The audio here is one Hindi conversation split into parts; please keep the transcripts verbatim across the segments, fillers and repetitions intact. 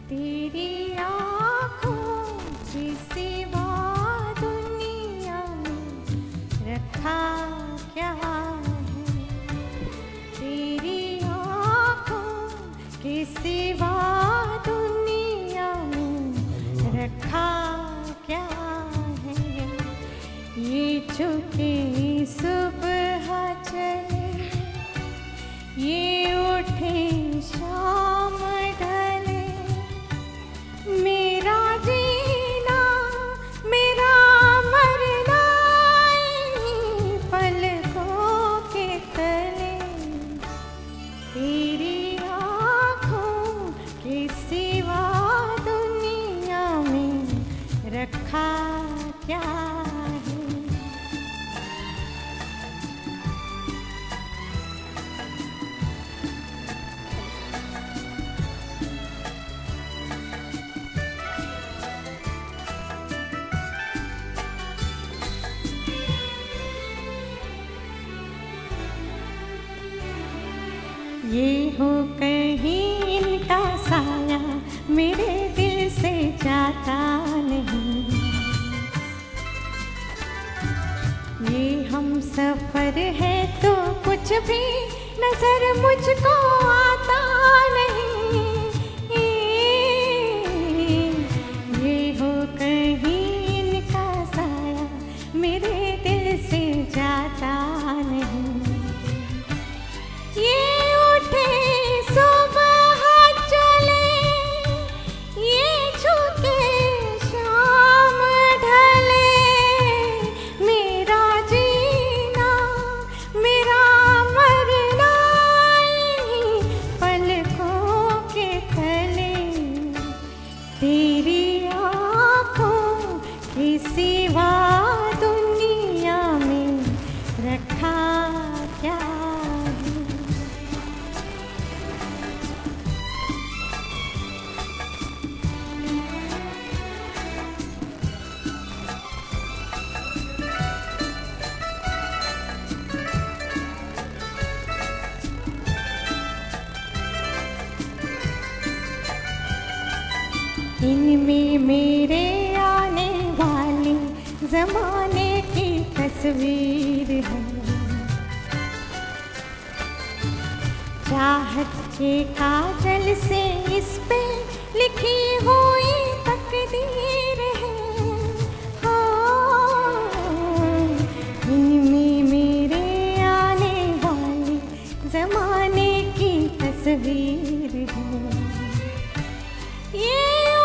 तेरी आँखों की सिवा दुनिया में रखा क्या है, तेरी आँखों की सिवा दुनिया में रखा क्या है। ये चुके सुबह चले, ये उठे शाम ढले, मेरा जीना मेरा मरना इन्हीं पलकों के तले। तेरी आँखों के सिवा दुनिया में रखा क्या है। ये हो कहीं इनका साया मेरे दिल से जाता नहीं, ये हम सफर है तो कुछ भी नजर मुझको आता नहीं। ये हो कहीं इनका साया मेरे दिल से जाता नहीं। ये तेरी आँखों के सिवा दुनिया में रखा क्या है। इनमें मेरे आने वाले जमाने की तस्वीर है, चाहत के काजल से इस पे लिखी हुई तकदीर है। हाँ, इनमें मेरे आने वाले जमाने की तस्वीर है। ये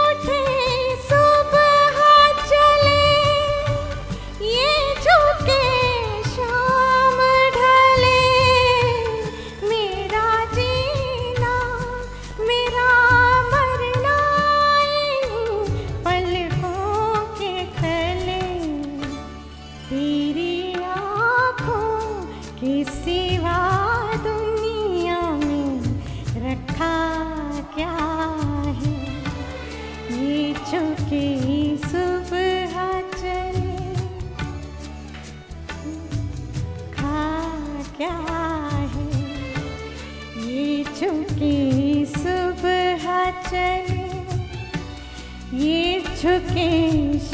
के सिवा दुनिया में रखा क्या है। ये चुके सुबह चले, खा क्या है। ये चुके सुबह चले, ये चुके